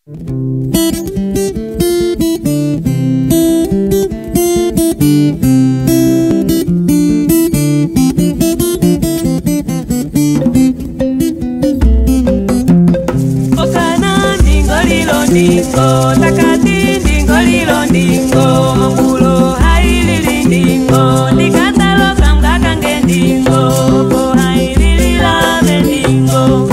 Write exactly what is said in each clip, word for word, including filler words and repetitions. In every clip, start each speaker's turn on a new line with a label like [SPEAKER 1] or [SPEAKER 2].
[SPEAKER 1] Ndingo, takati ndingo lilo ndingo, mangulo hailili ndingo, nikatalo kanga kange ndingo, ko hailili lave ndingo.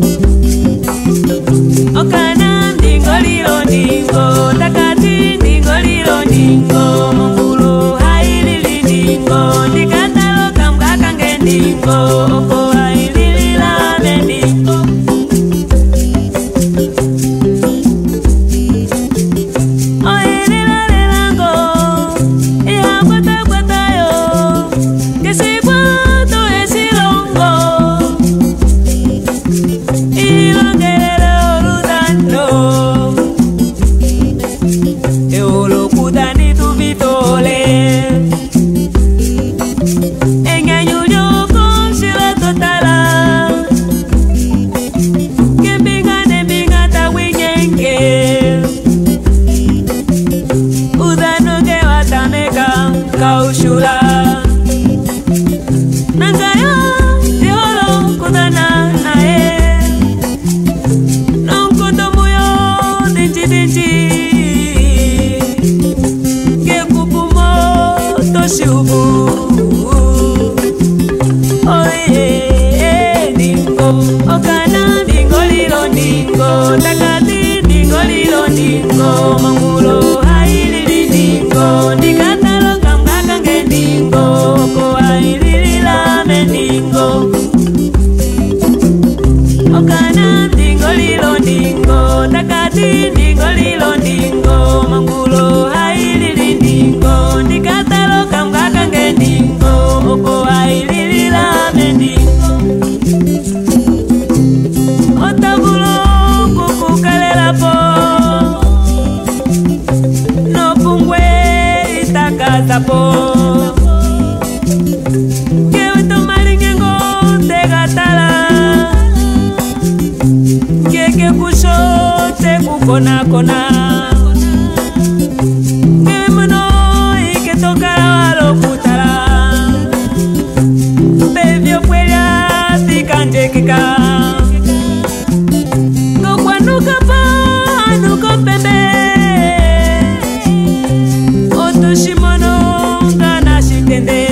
[SPEAKER 1] Okana ndingo lilo ndingo, takati ndingo lilo ndingo, mangulo hailili ndingo, nikatalo kanga kange ndingo, ko hailili lave ndingo. Kona kona Kemono ike tokara walo kutara Bevyo kwela sikanje kika Kokwanuka pa anuko pepe Otoshimono ngana shitende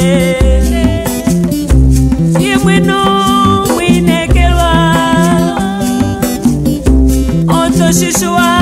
[SPEAKER 1] Yemweno mwinekelwa Otoshishua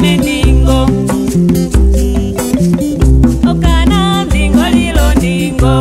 [SPEAKER 1] Ndingo